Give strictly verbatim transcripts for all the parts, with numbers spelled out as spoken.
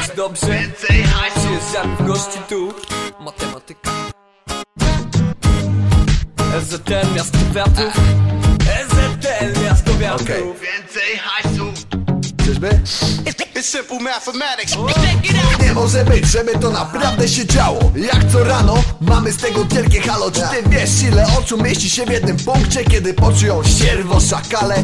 dobrze? Więcej hajsu. Przyjeżdżamy w gości tu. Matematyka. S Z T N miasto wiatrów. S Z T N miasto wiatrów. Okay. Więcej hajsu. Czyżby? It's simple mathematics. Nie może być, żeby to naprawdę się działo. Jak co rano mamy z tego wielkie halo. Czy ty wiesz, ile oczu mieści się w jednym punkcie, kiedy poczują ścierwo szakale?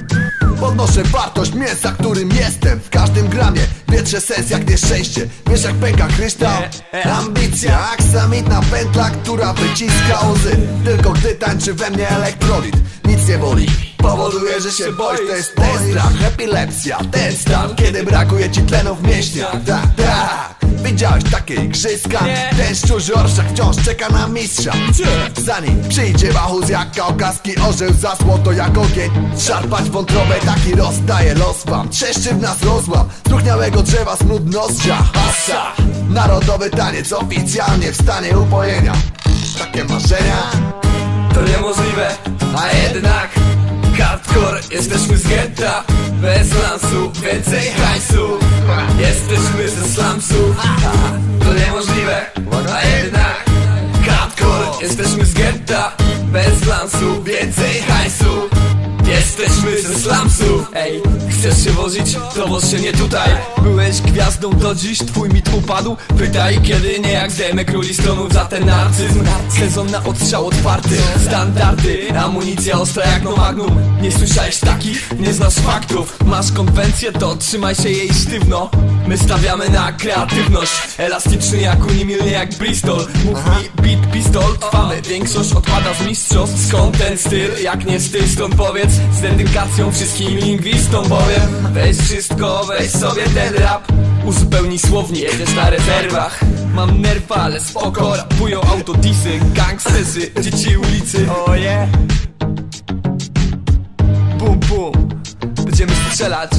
Podnoszę wartość mięsa, którym jestem. W każdym gramie wietrzę sens jak nieszczęście. Wiesz jak pęka kryształ? Ambicja, aksamitna pętla, która wyciska łzy. Tylko gdy tańczy we mnie elektrolit, nic nie boli. Powoduje, że się boisz, to jest ten strach, epilepsja. Ten stan, kiedy brakuje ci tlenu w mięśniach. Tak, tak. Widziałeś takie igrzyska? Ten szczurzy orszak wciąż czeka na mistrza. Zanim przyjdzie wachuz jak kaukaski orzeł, za złoto jak ogień. Szarpać wątrobę, taki rozdaje los wam. Trzeszczy w nas rozłam struchniałego drzewa, smród nozdrza. Hassa, narodowy taniec oficjalnie w stanie upojenia. Takie marzenia to niemożliwe, a jednak hardcore, jesteśmy z getta. Bez lansu, więcej hajsu. Jesteśmy ze slumsu. To niemożliwe, a jednak hardcore, jesteśmy z getta. Bez lansu, więcej hajsu. Jesteśmy ze slumsu. Ej, chcesz się wozić? To woz się nie tutaj. Byłeś gwiazdą do dziś, twój mit upadł. Pytaj kiedy, nie jak zdejmę króli stronów za ten narcyzm. Sezon na odstrzał otwarty, standardy, amunicja ostra jak no magnum. Nie słyszałeś takich? Nie znasz faktów. Masz konwencję, to trzymaj się jej sztywno. My stawiamy na kreatywność, elastyczny jak unimilny jak Bristol. Mów mi beat pistol, trwamy. Większość odpada z mistrzostw. Skąd ten styl? Jak nie styl, skąd powiedz? Z dedykacją wszystkim lingwistom powiem. Weź wszystko, weź sobie ten rap. Uzupełnij słownik, jedziesz na rezerwach. Mam nerwa, ale spoko. Rapują autodisy, gangsterzy, dzieci ulicy. Oh yeah. Bum bum, będziemy strzelać.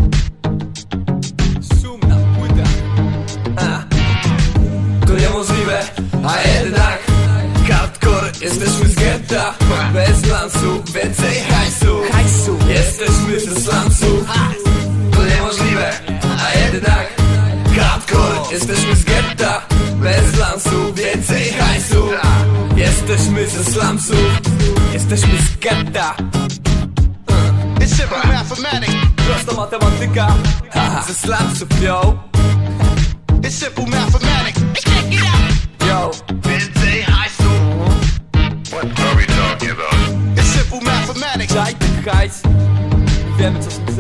Szumna płyta. A. To niemożliwe, a jednak hardcore, jesteśmy z getta. Bez lansu, więcej hajsu. Jesteśmy ze slumsu. To niemożliwe, a jednak hardcore, jesteśmy z getta. Bez lansu, więcej hajsu. Jesteśmy ze slumsu. Jesteśmy z getta. It's simple mathematics. Prosta matematyka. Ze slumsów, yo. It's simple mathematics. Yo. Więcej hajsu. What are we talking about? It's simple mathematics. Daj ten hajs. Wiemy co z tym